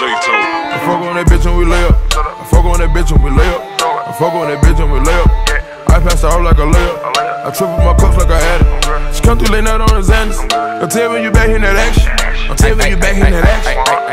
I fuck on that bitch when we lay up. I fuck on that bitch when we lay up. I fuck on that bitch when we lay up. I pass out like a layup. I triple my cups like I had it. She come through late night on the Xanax. Don't tell me you back in that action. Don't tell me you back in that action.